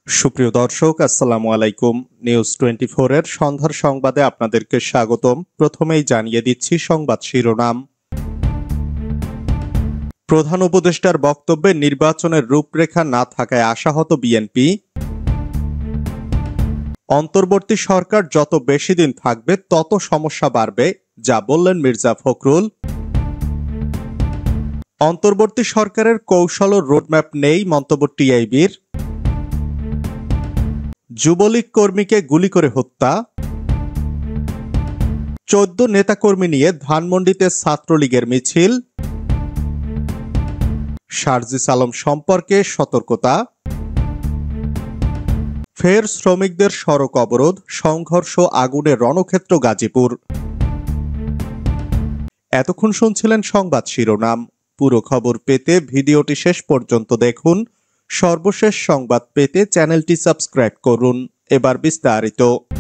সুপ্রিয় দর্শক, আসসালামু আলাইকুম। নিউজ 24 এর সন্ধ্যার সংবাদে আপনাদেরকে স্বাগতম। প্রথমেই জানিয়ে দিচ্ছি সংবাদ শিরোনাম। প্রধান উপদেষ্টার বক্তব্যে নির্বাচনের রূপরেখা না থাকায় আশাহত বিএনপি। অন্তর্বর্তী সরকার যত বেশি দিন থাকবে তত সমস্যা বাড়বে, যা বললেন মির্জা ফখরুল। অন্তর্বর্তী সরকারের কৌশল ও রোডম্যাপ নেই, মন্তব্য টিআইবির। যুবলীগ কর্মীকে গুলি করে হত্যা। 14 নেতাকর্মী নিয়ে ধানমন্ডিতে ছাত্রলীগের মিছিল। শারজিস আলম সম্পর্কে সতর্কতা। ফের শ্রমিকদের সড়ক অবরোধ, সংঘর্ষ, আগুনের রণক্ষেত্র গাজীপুর। এতক্ষণ শুনছিলেন সংবাদ শিরোনাম। পুরো খবর পেতে ভিডিওটি শেষ পর্যন্ত দেখুন। সর্বশেষ সংবাদ পেতে চ্যানেলটি সাবস্ক্রাইব করুন। এবার বিস্তারিত।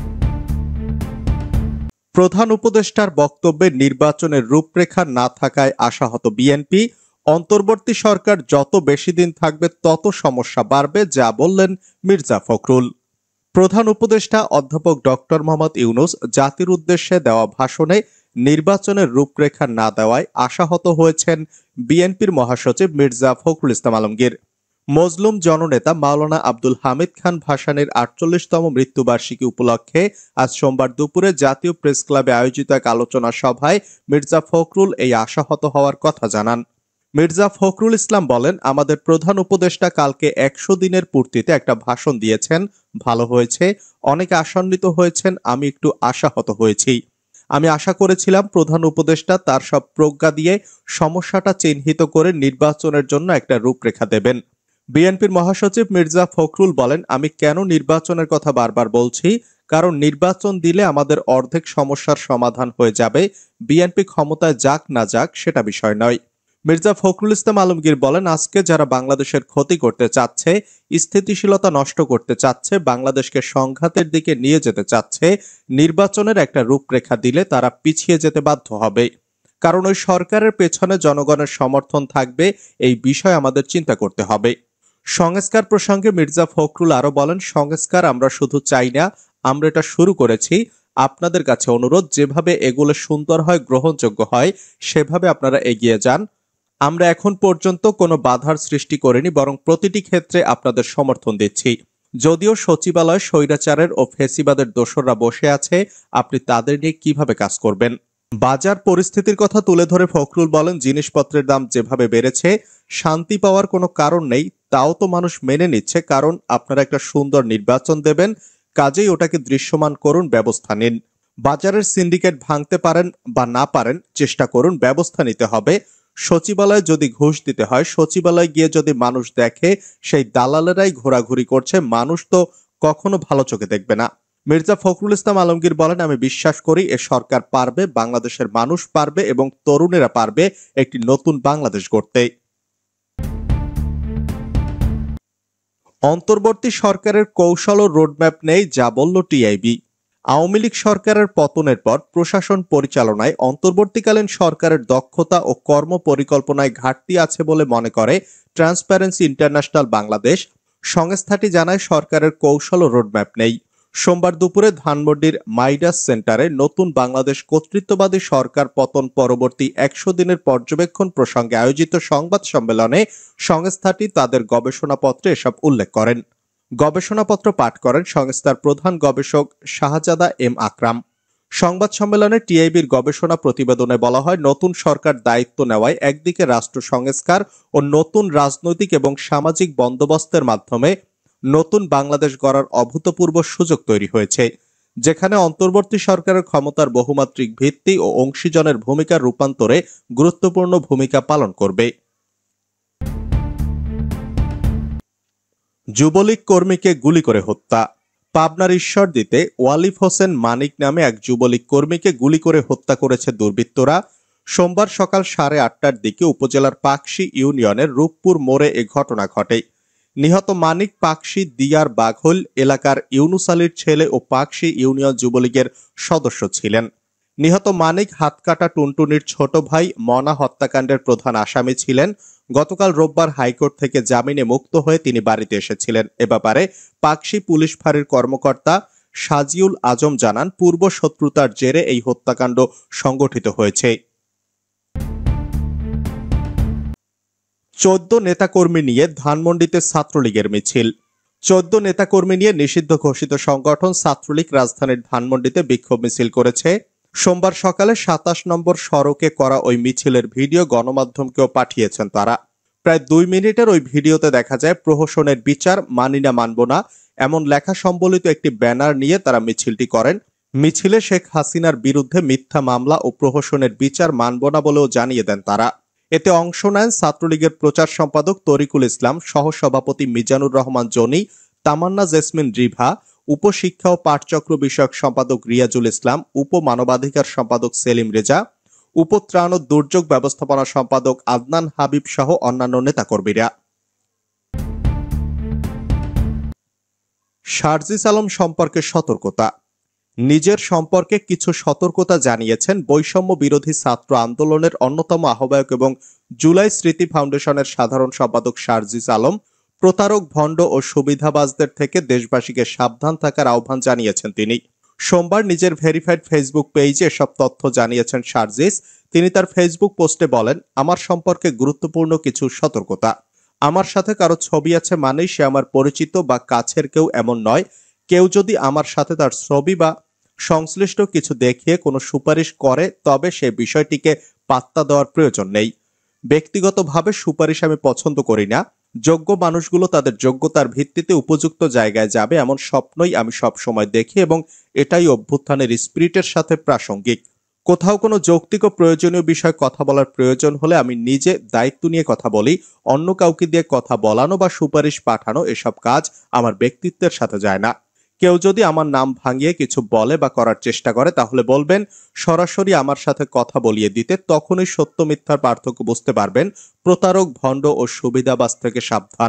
প্রধান উপদেষ্টার বক্তব্যে নির্বাচনের রূপরেখা না থাকায় আশাহত বিএনপি। অন্তর্বর্তী সরকার যত বেশি দিন থাকবে তত সমস্যা বাড়বে, যা বললেন মির্জা ফখরুল। প্রধান উপদেষ্টা অধ্যাপক ডক্টর মোহাম্মদ ইউনূস জাতির উদ্দেশ্যে দেওয়া ভাষণে নির্বাচনের রূপরেখা না দেওয়ায় আশাহত হয়েছেন বিএনপির মহাসচিব মির্জা ফখরুল ইসলাম আলমগীর। মজলুম জননেতা মাওলানা আব্দুল হামিদ খান ভাসানীর ৪৮তম মৃত্যুবার্ষিকী উপলক্ষে আজ সোমবার দুপুরে জাতীয় প্রেস ক্লাবে আয়োজিত এক আলোচনা সভায় মির্জা ফখরুল এই আশাহত হওয়ার কথা জানান। মির্জা ফখরুল ইসলাম বলেন, আমাদের প্রধান উপদেষ্টা কালকে ১০০ দিনের পূর্তিতে একটা ভাষণ দিয়েছেন, ভালো হয়েছে, অনেকে আশান্বিত হয়েছেন, আমি একটু আশাহত হয়েছি। আমি আশা করেছিলাম প্রধান উপদেষ্টা তার সব প্রজ্ঞা দিয়ে সমস্যাটা চিহ্নিত করে নির্বাচনের জন্য একটা রূপরেখা দেবেন। বিএনপির মহাসচিব মির্জা ফখরুল বলেন, আমি কেন নির্বাচনের কথা বারবার বলছি, কারণ নির্বাচন দিলে আমাদের অর্ধেক সমস্যার সমাধান হয়ে যাবে। বিএনপি ক্ষমতায় যাক না যাক সেটা বিষয় নয়। মির্জা ফখরুল ইসলাম আলমগীর বলেন, আজকে যারা বাংলাদেশের ক্ষতি করতে চাচ্ছে, স্থিতিশীলতা নষ্ট করতে চাচ্ছে, বাংলাদেশকে সংঘাতের দিকে নিয়ে যেতে চাচ্ছে, নির্বাচনের একটা রূপরেখা দিলে তারা পিছিয়ে যেতে বাধ্য হবে। কারণ ওই সরকারের পেছনে জনগণের সমর্থন থাকবে, এই বিষয় আমাদের চিন্তা করতে হবে। সংস্কার প্রসঙ্গে মির্জা ফখরুল আরো বলেন, সংস্কার আমরা শুধু চাই না, আমরা এটা শুরু করেছি। আপনাদের কাছে অনুরোধ, যেভাবে এগুলো সুন্দর হয়, গ্রহণযোগ্য হয়, সেভাবে আপনারা এগিয়ে যান। আমরা এখন পর্যন্ত কোনো বাধার সৃষ্টি করিনি, বরং প্রতিটি ক্ষেত্রে আপনাদের সমর্থন দিচ্ছি। যদিও সচিবালয় স্বৈরাচারের ও ফ্যাসিবাদের দোসররা বসে আছে, আপনি তাদের নিয়ে কিভাবে কাজ করবেন? বাজার পরিস্থিতির কথা তুলে ধরে ফখরুল বলেন, জিনিসপত্রের দাম যেভাবে বেড়েছে, শান্তি পাওয়ার কোনো কারণ নেই, তাও তো মানুষ মেনে নিচ্ছে, কারণ আপনারা একটা সুন্দর নির্বাচন দেবেন, কাজেই ওটাকে দৃশ্যমান করুন, ব্যবস্থা নিন। বাজারের সিন্ডিকেট ভাঙতে পারেন বা না পারেন, চেষ্টা করুন, ব্যবস্থা নিতে হবে। সচিবালয়ে যদি ঘুষ দিতে হয়, সচিবালয়ে গিয়ে যদি মানুষ দেখে সেই দালালেরাই ঘোরাঘুরি করছে, মানুষ তো কখনো ভালো চোখে দেখবে না। মির্জা ফখরুল ইসলাম আলমগীর বলেন, আমি বিশ্বাস করি এ সরকার পারবে, বাংলাদেশের মানুষ পারবে এবং তরুণেরা পারবে একটি নতুন বাংলাদেশ গড়তে। অন্তর্বর্তী সরকারের কৌশল ও রোডম্যাপ নেই, যা বলল টিআইবি। আওয়ামী লীগ সরকারের পতনের পর প্রশাসন পরিচালনায় অন্তর্বর্তীকালীন সরকারের দক্ষতা ও কর্ম পরিকল্পনায় ঘাটতি আছে বলে মনে করে ট্রান্সপারেন্সি ইন্টারন্যাশনাল বাংলাদেশ। সংস্থাটি জানায়, সরকারের কৌশল ও রোডম্যাপ নেই। সোমবার দুপুরে ধানমন্ডির মাইডাস সেন্টারে নতুন বাংলাদেশ কর্তৃত্ববাদী সরকার পতন পরবর্তী ১০০ দিনের পর্যবেক্ষণ প্রসঙ্গে আয়োজিত সংবাদ সম্মেলনে সংস্থাটি তাদের গবেষণাপত্রে এসব উল্লেখ করেন। গবেষণাপত্র পাঠ করেন সংস্থার প্রধান গবেষক শাহজাদা এম আকরাম। সংবাদ সম্মেলনে টিআইবির গবেষণা প্রতিবেদনে বলা হয়, নতুন সরকার দায়িত্ব নেওয়ায় একদিকে রাষ্ট্র সংস্কার ও নতুন রাজনৈতিক এবং সামাজিক বন্দোবস্তের মাধ্যমে নতুন বাংলাদেশ গড়ার অভূতপূর্ব সুযোগ তৈরি হয়েছে, যেখানে অন্তর্বর্তী সরকারের ক্ষমতার বহুমাত্রিক ভিত্তি ও অংশীজনের ভূমিকার রূপান্তরে গুরুত্বপূর্ণ ভূমিকা পালন করবে। যুবলীগ কর্মীকে গুলি করে হত্যা। পাবনার ঈশ্বরদীতে ওয়ালিফ হোসেন মানিক নামে এক যুবলীগ কর্মীকে গুলি করে হত্যা করেছে দুর্বৃত্তরা। সোমবার সকাল 8:30টার দিকে উপজেলার পাকশী ইউনিয়নের রূপপুর মোড়ে এ ঘটনা ঘটে। নিহত মানিক পাকশী দিয়ার বাঘল এলাকার ইউনুস আলীর ছেলে ও পাকশী ইউনিয়ন যুবলীগের সদস্য ছিলেন। নিহত মানিক হাতকাটা টুনটুনির ছোট ভাই। মনা হত্যাকাণ্ডের প্রধান আসামি ছিলেন। গতকাল রোববার হাইকোর্ট থেকে জামিনে মুক্ত হয়ে তিনি বাড়িতে এসেছিলেন। এ ব্যাপারে পাকশী পুলিশ ফাঁড়ির কর্মকর্তা সাজিউল আজম জানান, পূর্ব শত্রুতার জেরে এই হত্যাকাণ্ড সংগঠিত হয়েছে। 14 নেতাকর্মী নিয়ে ধানমন্ডিতে ছাত্রলীগের মিছিল। 14 নেতাকর্মী নিয়ে নিষিদ্ধ ঘোষিত সংগঠন ছাত্রলীগ রাজধানীর ধানমন্ডিতে বিক্ষোভ মিছিল করেছে। সোমবার সকালে 27 নম্বর সড়কে করা ওই মিছিলের ভিডিও গণমাধ্যমকেও পাঠিয়েছেন তারা। প্রায় 2 মিনিটের ওই ভিডিওতে দেখা যায়, প্রহসনের বিচার মানি না মানব না এমন লেখা সম্বলিত একটি ব্যানার নিয়ে তারা মিছিলটি করেন। মিছিলে শেখ হাসিনার বিরুদ্ধে মিথ্যা মামলা ও প্রহসনের বিচার মানব না বলেও জানিয়ে দেন তারা। এতে অংশ নেন ছাত্রলীগের প্রচার সম্পাদক তরিকুল ইসলাম, সহসভাপতি মিজানুর রহমান জনি, তামান্না জেসমিন রিভা, উপশিক্ষা ও পাঠচক্র বিষয়ক সম্পাদক রিয়াজুল ইসলাম, উপ মানবাধিকার সম্পাদক সেলিম রেজা, উপত্রাণ ও দুর্যোগ ব্যবস্থাপনা সম্পাদক আদনান হাবিব সহ অন্যান্য নেতাকর্মীরা। শারজিস আলম সম্পর্কে সতর্কতা। নিজের সম্পর্কে কিছু সতর্কতা জানিয়েছেন বৈষম্য বিরোধী ছাত্র আন্দোলনের অন্যতম আহ্বায়ক এবং জুলাই স্মৃতি ফাউন্ডেশনের সাধারণ সম্পাদক শারজিস আলম। প্রতারক, ভণ্ড ও সুবিধাবাজদের থেকে দেশবাসীকে সাবধান থাকার আহ্বান জানিয়েছেন তিনি। সোমবার নিজের ভেরিফাইড ফেসবুক পেজে এসব তথ্য জানিয়েছেন শারজিস। তিনি তার ফেসবুক পোস্টে বলেন, আমার সম্পর্কে গুরুত্বপূর্ণ কিছু সতর্কতা। আমার সাথে কারো ছবি আছে মানেই সে আমার পরিচিত বা কাছের কেউ এমন নয়। কেউ যদি আমার সাথে তার ছবি বা সংশ্লিষ্ট কিছু দেখিয়ে কোনো সুপারিশ করে তবে সে বিষয়টিকে পাত্তা দেওয়ার প্রয়োজন নেই। ব্যক্তিগতভাবে সুপারিশ আমি পছন্দ করি না। যোগ্য মানুষগুলো তাদের যোগ্যতার ভিত্তিতে উপযুক্ত জায়গায় যাবে এমন স্বপ্নই আমি সব সময় দেখি এবং এটাই অভ্যুত্থানের স্পিরিটের সাথে প্রাসঙ্গিক। কোথাও কোনো যৌক্তিক ও প্রয়োজনীয় বিষয় কথা বলার প্রয়োজন হলে আমি নিজে দায়িত্ব নিয়ে কথা বলি। অন্য কাউকে দিয়ে কথা বলানো বা সুপারিশ পাঠানো এসব কাজ আমার ব্যক্তিত্বের সাথে যায় না। কেউ যদি আমার নাম ভাঙিয়ে কিছু বলে বা করার চেষ্টা করে তাহলে বলবেন সরাসরি আমার সাথে কথা বলিয়ে দিতে, তখনই সত্য মিথ্যার পার্থক্য বুঝতে পারবেন। প্রতারক, ভণ্ড ও সুবিধাবাজ থেকে সাবধান।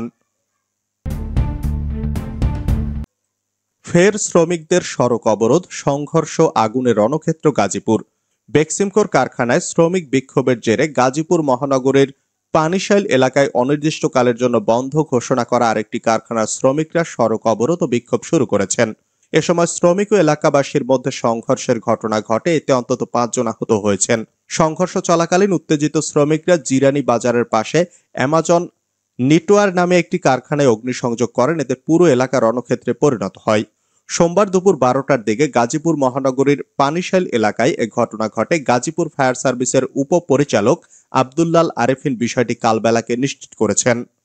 ফের শ্রমিকদের সড়ক অবরোধ, সংঘর্ষ, আগুনে রণক্ষেত্র গাজীপুর। বেক্সিমকোর কারখানায় শ্রমিক বিক্ষোভের জেরে গাজীপুর মহানগরের পানিশাইল এলাকায় অনির্দিষ্টকালের জন্য বন্ধ ঘোষণা করা আরেকটি কারখানার শ্রমিকরা সড়ক অবরোধ ও বিক্ষোভ শুরু করেছেন। এ সময় শ্রমিক ও এলাকাবাসীর মধ্যে সংঘর্ষের ঘটনা ঘটে। এতে অন্তত 5 জন আহত হয়েছেন। সংঘর্ষ চলাকালীন উত্তেজিত শ্রমিকরা জিরানি বাজারের পাশে অ্যামাজন নিটোয়ার নামে একটি কারখানায় অগ্নিসংযোগ করেন। এতে পুরো এলাকা রণক্ষেত্রে পরিণত হয়। সোমবার দুপুর 12টার দিকে গাজীপুর মহানগরীর পানিশাইল এলাকায় এ ঘটনা ঘটে। গাজীপুর ফায়ার সার্ভিসের উপপরিচালক আব্দুল্লাল আরেফিন বিষয়টি কালবেলাকে নিশ্চিত করেছেন।